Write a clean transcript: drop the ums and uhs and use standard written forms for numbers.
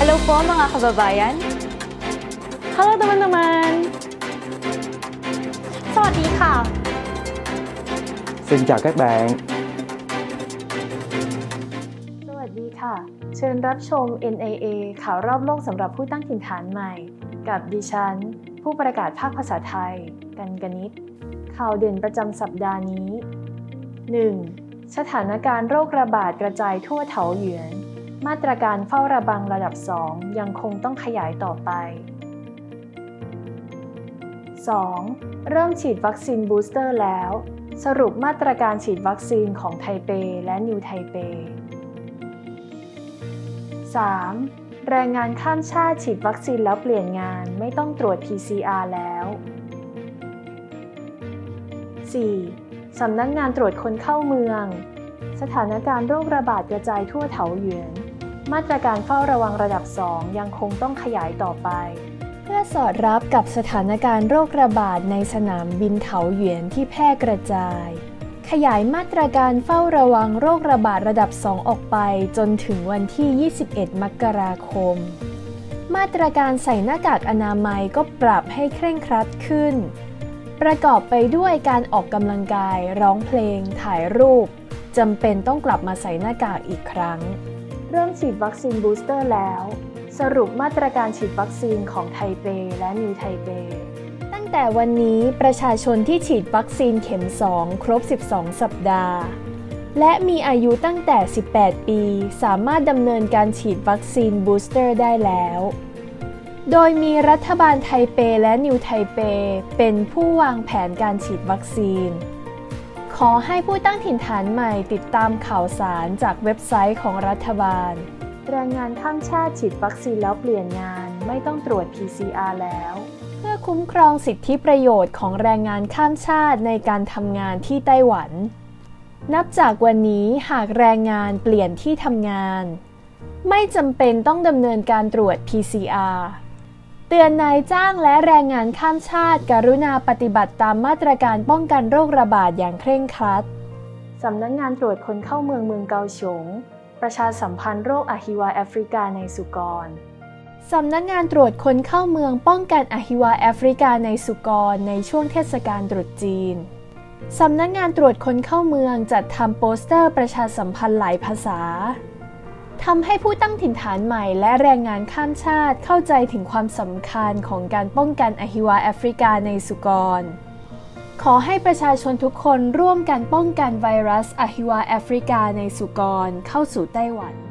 Hello po mga kababayan. Hello teman-teman. สวัสดีค่ะ Xin chào các bạn. สวัสดีค่ะเชิญรับชม NAA ข่าวรอบโลกสำหรับผู้ตั้งถิ่นฐานใหม่กับดิฉันผู้ประกาศภาคภาษาไทยกันกนิษฐ์ข่าวเด่นประจำสัปดาห์นี้ 1. สถานการณ์โรคระบาดกระจายทั่วเถาหยวนมาตรการเฝ้าระวังระดับ 2 ยังคงต้องขยายต่อไป 2. เริ่มฉีดวัคซีนบูสเตอร์แล้วสรุปมาตรการฉีดวัคซีนของไทเปและนิวไทเป 3. แรงงานข้ามชาติฉีดวัคซีนแล้วเปลี่ยนงานไม่ต้องตรวจ PCR แล้ว 4. สำนักงานตรวจคนเข้าเมืองสถานการณ์โรคระบาดกระจายทั่วเถาหยวนมาตรการเฝ้าระวังระดับ 2 ยังคงต้องขยายต่อไปเพื่อสอดรับกับสถานการณ์โรคระบาดในสนามบินเถาหยวนที่แพร่กระจายขยายมาตรการเฝ้าระวังโรคระบาดระดับ 2 ออกไปจนถึงวันที่ 21 มกราคมมาตรการใส่หน้ากากอนามัยก็ปรับให้เคร่งครัดขึ้นประกอบไปด้วยการออกกำลังกายร้องเพลงถ่ายรูปจำเป็นต้องกลับมาใส่หน้ากากอีกครั้งเริ่มฉีดวัคซีนบูสเตอร์แล้วสรุปมาตรการฉีดวัคซีนของไทเปและนิวไทเปตั้งแต่วันนี้ประชาชนที่ฉีดวัคซีนเข็ม 2 ครบ 12 สัปดาห์และมีอายุตั้งแต่ 18 ปีสามารถดำเนินการฉีดวัคซีนบูสเตอร์ได้แล้วโดยมีรัฐบาลไทเปและนิวไทเปเป็นผู้วางแผนการฉีดวัคซีนขอให้ผู้ตั้งถิ่นฐานใหม่ติดตามข่าวสารจากเว็บไซต์ของรัฐบาลแรงงานข้ามชาติฉีดวัคซีนแล้วเปลี่ยนงานไม่ต้องตรวจ PCR แล้วเพื่อคุ้มครองสิทธิประโยชน์ของแรงงานข้ามชาติในการทำงานที่ไต้หวันนับจากวันนี้หากแรงงานเปลี่ยนที่ทำงานไม่จำเป็นต้องดำเนินการตรวจ PCRเตือนนายจ้างและแรงงานข้ามชาติกรุณาปฏิบัติตามมาตรการป้องกันโรคระบาดอย่างเคร่งครัดสำนักงานตรวจคนเข้าเมืองเกาฉงประชาสัมพันธ์โรคอหิวาแอฟริกาในสุกรสำนักงานตรวจคนเข้าเมืองป้องกันอหิวาแอฟริกาในสุกรในช่วงเทศกาลตรุษจีนสำนักงานตรวจคนเข้าเมืองจัดทำโปสเตอร์ประชาสัมพันธ์หลายภาษาทำให้ผู้ตั้งถิ่นฐานใหม่และแรงงานข้ามชาติเข้าใจถึงความสำคัญของการป้องกันอหิวาแอฟริกาในสุกรขอให้ประชาชนทุกคนร่วมกันป้องกันไวรัสอหิวาแอฟริกาในสุกรเข้าสู่ไต้หวัน